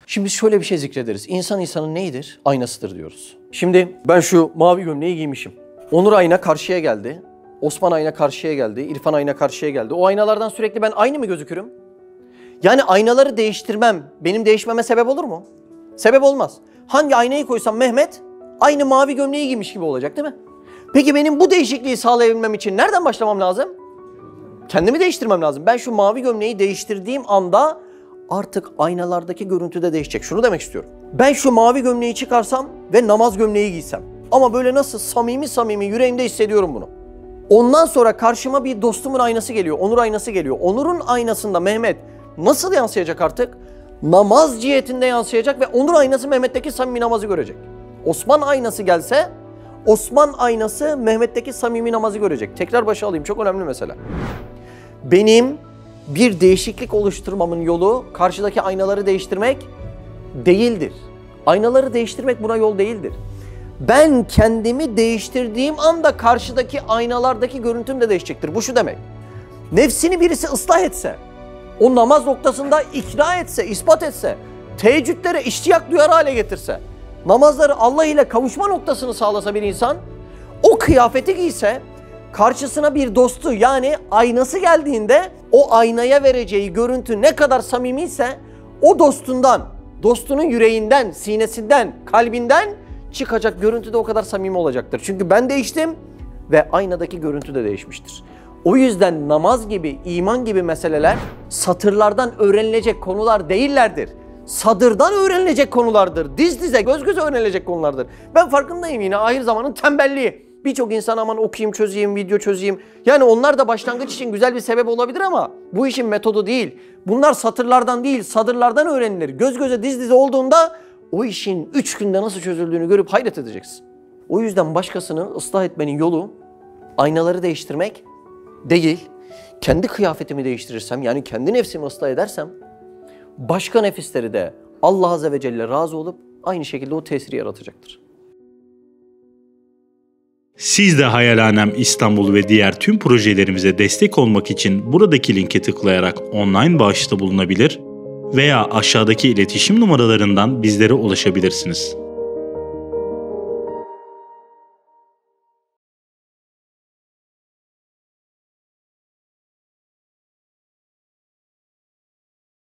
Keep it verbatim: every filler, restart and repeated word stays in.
Şimdi şöyle bir şey zikrederiz. İnsan insanın neyidir? Aynasıdır diyoruz. Şimdi ben şu mavi gömleği giymişim. Onur ayna karşıya geldi. Osman ayna karşıya geldi. İrfan ayna karşıya geldi. O aynalardan sürekli ben aynı mı gözükürüm? Yani aynaları değiştirmem benim değişmeme sebep olur mu? Sebep olmaz. Hangi aynayı koysam Mehmet aynı mavi gömleği giymiş gibi olacak değil mi? Peki benim bu değişikliği sağlayabilmem için nereden başlamam lazım? Kendimi değiştirmem lazım. Ben şu mavi gömleği değiştirdiğim anda artık aynalardaki görüntü de değişecek. Şunu demek istiyorum. Ben şu mavi gömleği çıkarsam ve namaz gömleği giysem. Ama böyle nasıl samimi samimi yüreğimde hissediyorum bunu. Ondan sonra karşıma bir dostumun aynası geliyor. Onur aynası geliyor. Onur'un aynasında Mehmet nasıl yansıyacak artık? Namaz cihetinde yansıyacak ve Onur aynası Mehmet'teki samimi namazı görecek. Osman aynası gelse Osman aynası Mehmet'teki samimi namazı görecek. Tekrar başa alayım. Çok önemli mesele. Benim bir değişiklik oluşturmamın yolu karşıdaki aynaları değiştirmek değildir. Aynaları değiştirmek buna yol değildir. Ben kendimi değiştirdiğim anda karşıdaki aynalardaki görüntüm de değişecektir. Bu şu demek. Nefsini birisi ıslah etse, o namaz noktasında ikna etse, ispat etse, teheccüdlere iştiyak duyar hale getirse, namazları Allah ile kavuşma noktasını sağlasa bir insan, o kıyafeti giyse, karşısına bir dostu yani aynası geldiğinde o aynaya vereceği görüntü ne kadar samimiyse o dostundan, dostunun yüreğinden, sinesinden, kalbinden çıkacak görüntü de o kadar samimi olacaktır. Çünkü ben değiştim ve aynadaki görüntü de değişmiştir. O yüzden namaz gibi, iman gibi meseleler satırlardan öğrenilecek konular değillerdir. Sadırdan öğrenilecek konulardır. Diz dize, göz göze öğrenilecek konulardır. Ben farkındayım yine ahir zamanın tembelliği. Birçok insan aman okuyayım, çözeyim, video çözeyim. Yani onlar da başlangıç için güzel bir sebep olabilir ama bu işin metodu değil. Bunlar satırlardan değil, sadırlardan öğrenilir. Göz göze, diz dize olduğunda o işin üç günde nasıl çözüldüğünü görüp hayret edeceksin. O yüzden başkasını ıslah etmenin yolu aynaları değiştirmek değil. Kendi kıyafetimi değiştirirsem yani kendi nefsimi ıslah edersem başka nefisleri de Allah Azze ve Celle razı olup aynı şekilde o tesiri yaratacaktır. Siz de Hayalhanem İstanbul ve diğer tüm projelerimize destek olmak için buradaki linke tıklayarak online bağışta bulunabilir veya aşağıdaki iletişim numaralarından bizlere ulaşabilirsiniz.